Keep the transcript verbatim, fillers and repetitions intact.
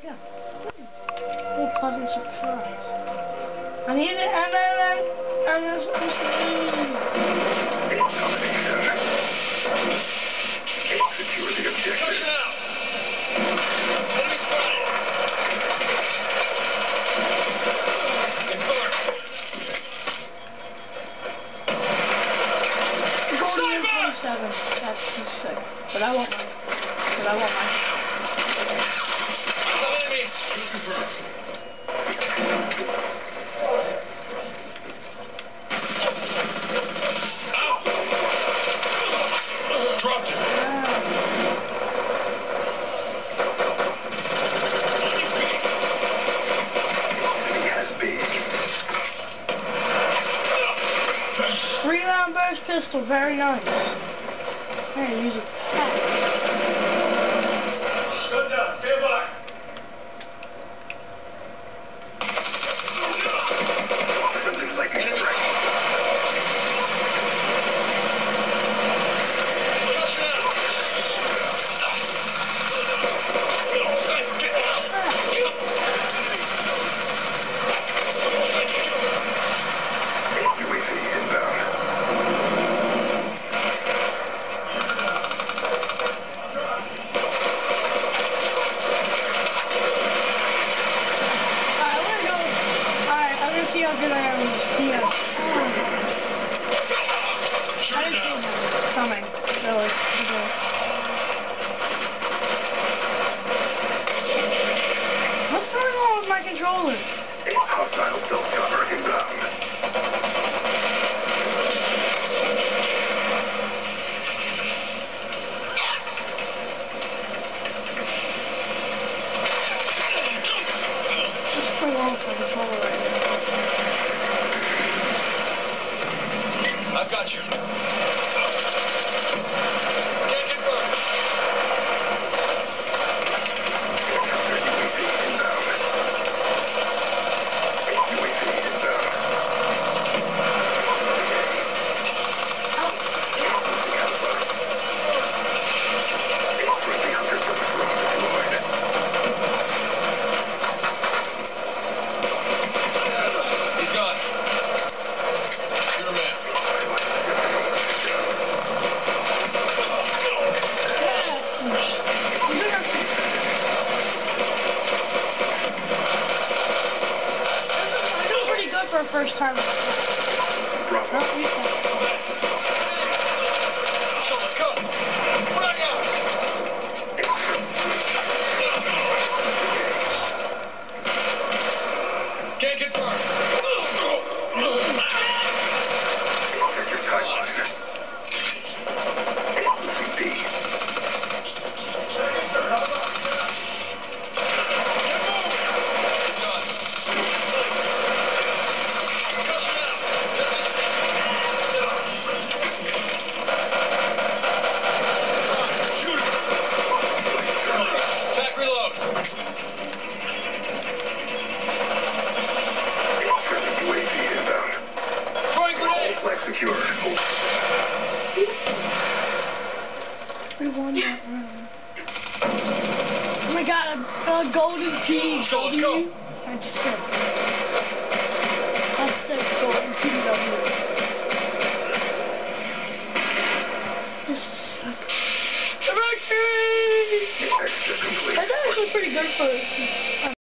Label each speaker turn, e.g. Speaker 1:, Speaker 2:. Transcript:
Speaker 1: Yeah. What a pleasant surprise. I need it, and then I, and then I'm
Speaker 2: Secure the objective.
Speaker 3: Push it out. Enemy spotted. Confirm.
Speaker 1: Golden twenty-seven. That's just sick. But I want mine. But I want mine.
Speaker 3: Some enemy. Confirm. Dropped it.
Speaker 1: Three round burst pistol, very nice. I'm gonna use it.
Speaker 3: Go down, stand by.
Speaker 2: Something like a strike.
Speaker 3: Push it out. Sniper, get down.
Speaker 2: U A V inbound.
Speaker 1: See how good I am with this D S. Oh. I didn't see him coming, really. Okay. What's going on with my controller?
Speaker 2: Hostile stealth chopper inbound.
Speaker 1: What's going on with my controller right now?
Speaker 3: I've got you. Can't confirm.
Speaker 2: Counter U A V inbound. U A V inbound. Losing Alpha. Friendly hunter killer drone deployed.
Speaker 3: He's gone. You're a man.
Speaker 1: For a first time.
Speaker 2: Bravo.
Speaker 3: Let's go, let's go. Frag out. Can't confirm.
Speaker 2: Check your time monster. Losing B. Secure.
Speaker 1: We won that round. Oh my god, a, a golden P W.
Speaker 3: Let's go, let's go.
Speaker 1: That's sick. That's sick, golden P W. This is sick.
Speaker 2: Extra complete.
Speaker 1: That's actually pretty good for